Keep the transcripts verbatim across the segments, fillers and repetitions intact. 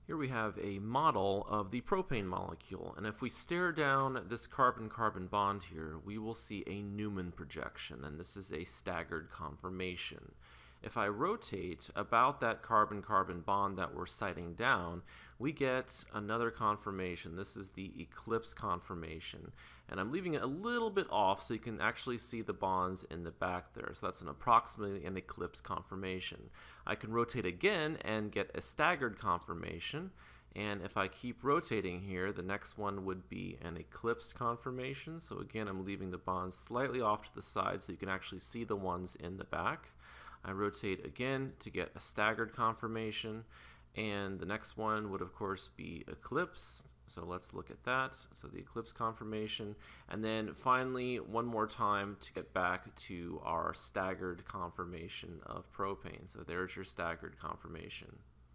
Here we have a model of the propane molecule, and if we stare down this carbon-carbon bond here, we will see a Newman projection, and this is a staggered conformation. If I rotate about that carbon-carbon bond that we're sighting down, we get another conformation. This is the eclipsed conformation, and I'm leaving it a little bit off so you can actually see the bonds in the back there. So that's an approximately an eclipsed conformation. I can rotate again and get a staggered conformation, and if I keep rotating here, the next one would be an eclipsed conformation. So again, I'm leaving the bonds slightly off to the side so you can actually see the ones in the back. I rotate again to get a staggered conformation, and the next one would of course be eclipse. So let's look at that. So the eclipse conformation, and then finally one more time to get back to our staggered conformation of propane. So there's your staggered conformation.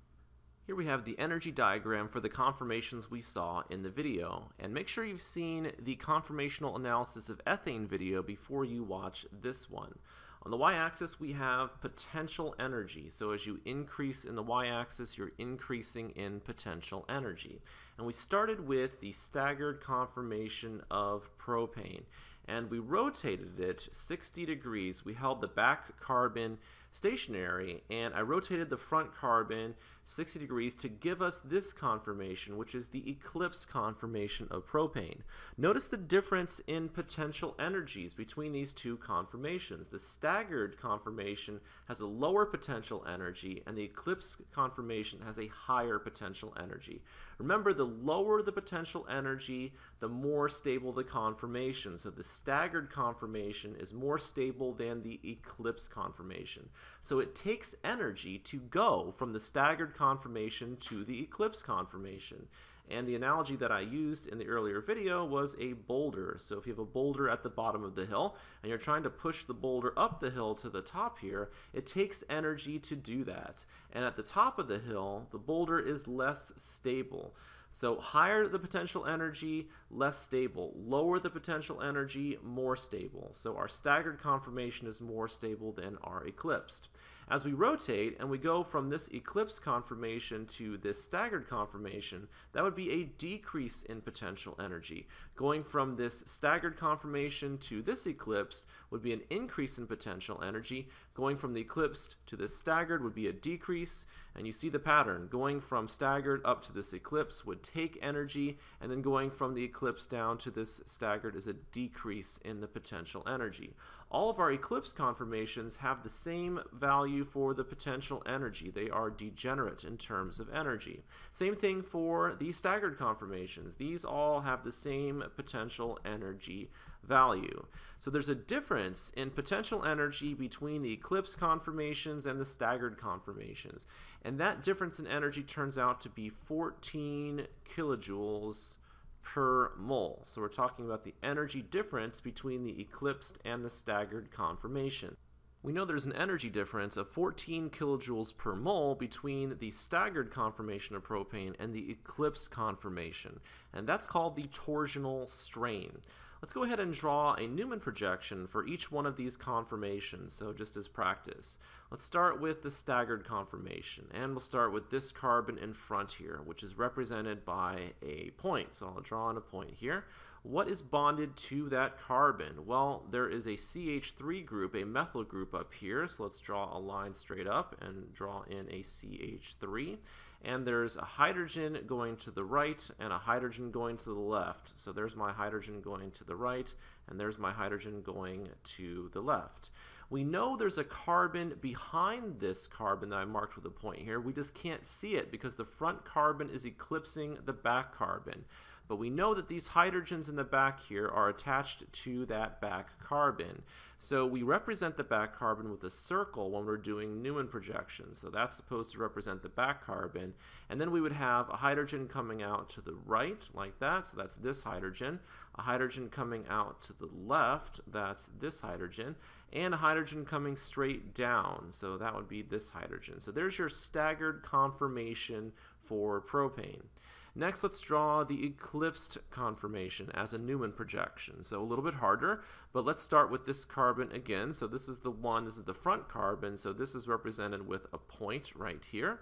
Here we have the energy diagram for the conformations we saw in the video, and make sure you've seen the conformational analysis of ethane video before you watch this one. On the y-axis we have potential energy, so as you increase in the y-axis you're increasing in potential energy. And we started with the staggered conformation of propane, and we rotated it sixty degrees. We held the back carbon stationary, and I rotated the front carbon sixty degrees to give us this conformation, which is the eclipse conformation of propane. Notice the difference in potential energies between these two conformations. The staggered conformation has a lower potential energy, and the eclipse conformation has a higher potential energy. Remember, the lower the potential energy, the more stable the conformation. So the staggered conformation is more stable than the eclipse conformation. So it takes energy to go from the staggered conformation to the eclipse conformation. And the analogy that I used in the earlier video was a boulder. So if you have a boulder at the bottom of the hill and you're trying to push the boulder up the hill to the top here, it takes energy to do that. And at the top of the hill, the boulder is less stable. So higher the potential energy, less stable. Lower the potential energy, more stable. So our staggered conformation is more stable than our eclipsed. As we rotate and we go from this eclipse conformation to this staggered conformation, that would be a decrease in potential energy. Going from this staggered conformation to this eclipse would be an increase in potential energy. Going from the eclipsed to this staggered would be a decrease, and you see the pattern. Going from staggered up to this eclipse would take energy, and then going from the eclipse down to this staggered is a decrease in the potential energy. All of our eclipse conformations have the same value for the potential energy. They are degenerate in terms of energy. Same thing for the staggered conformations. These all have the same potential energy value. So there's a difference in potential energy between the eclipse conformations and the staggered conformations. And that difference in energy turns out to be fourteen kilojoules per mole. So we're talking about the energy difference between the eclipsed and the staggered conformation. We know there's an energy difference of fourteen kilojoules per mole between the staggered conformation of propane and the eclipsed conformation, and that's called the torsional strain. Let's go ahead and draw a Newman projection for each one of these conformations, so just as practice. Let's start with the staggered conformation, and we'll start with this carbon in front here, which is represented by a point. So I'll draw on a point here. What is bonded to that carbon? Well, there is a C H three group, a methyl group up here, so let's draw a line straight up and draw in a C H three. And there's a hydrogen going to the right and a hydrogen going to the left. So there's my hydrogen going to the right, and there's my hydrogen going to the left. We know there's a carbon behind this carbon that I marked with a point here. We just can't see it because the front carbon is eclipsing the back carbon. But we know that these hydrogens in the back here are attached to that back carbon. So we represent the back carbon with a circle when we're doing Newman projections. So that's supposed to represent the back carbon. And then we would have a hydrogen coming out to the right like that. So that's this hydrogen. A hydrogen coming out to the left. That's this hydrogen. And a hydrogen coming straight down. So that would be this hydrogen. So there's your staggered conformation for propane. Next, let's draw the eclipsed conformation as a Newman projection. So a little bit harder, but let's start with this carbon again. So this is the one, this is the front carbon, so this is represented with a point right here.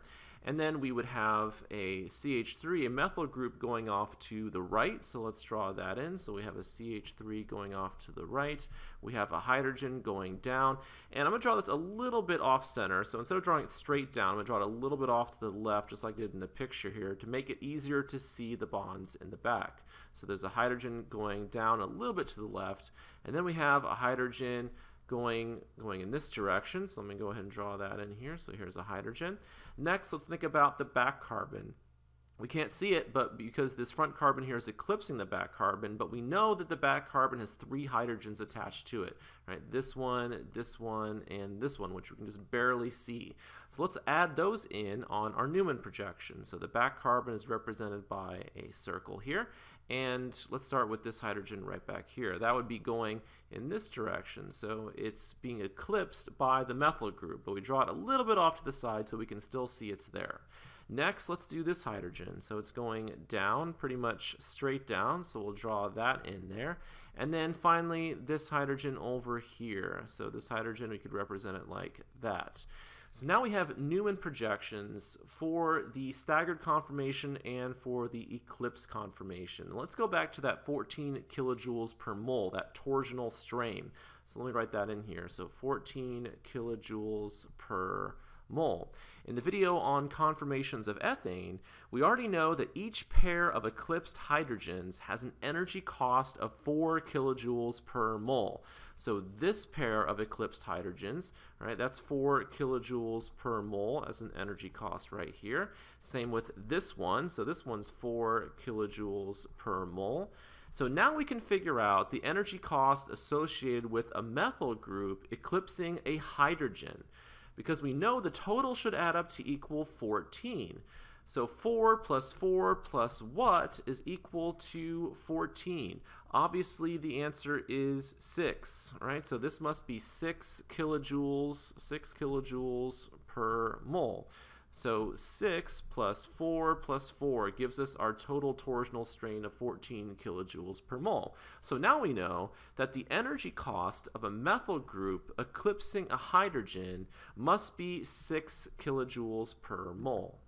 And then we would have a C H three, a methyl group going off to the right. So let's draw that in. So we have a C H three going off to the right. We have a hydrogen going down. And I'm going to draw this a little bit off center. So instead of drawing it straight down, I'm going to draw it a little bit off to the left, just like I did in the picture here, to make it easier to see the bonds in the back. So there's a hydrogen going down a little bit to the left. And then we have a hydrogen going going in this direction. So let me go ahead and draw that in here. So here's a hydrogen. Next, let's think about the back carbon. We can't see it, but because this front carbon here is eclipsing the back carbon, but we know that the back carbon has three hydrogens attached to it, right? This one, this one, and this one, which we can just barely see. So let's add those in on our Newman projection. So the back carbon is represented by a circle here, and let's start with this hydrogen right back here. That would be going in this direction, so it's being eclipsed by the methyl group, but we draw it a little bit off to the side so we can still see it's there. Next, let's do this hydrogen. So it's going down, pretty much straight down, so we'll draw that in there. And then finally, this hydrogen over here. So this hydrogen, we could represent it like that. So now we have Newman projections for the staggered conformation and for the eclipsed conformation. Let's go back to that fourteen kilojoules per mole, that torsional strain. So let me write that in here. So fourteen kilojoules per mole. In the video on conformations of ethane, we already know that each pair of eclipsed hydrogens has an energy cost of four kilojoules per mole. So this pair of eclipsed hydrogens, right, that's four kilojoules per mole as an energy cost right here. Same with this one, so this one's four kilojoules per mole. So now we can figure out the energy cost associated with a methyl group eclipsing a hydrogen, because we know the total should add up to equal fourteen. So four plus four plus what is equal to fourteen? Obviously the answer is six, right? So this must be six kilojoules, six kilojoules per mole. So six plus four plus four gives us our total torsional strain of fourteen kilojoules per mole. So now we know that the energy cost of a methyl group eclipsing a hydrogen must be six kilojoules per mole.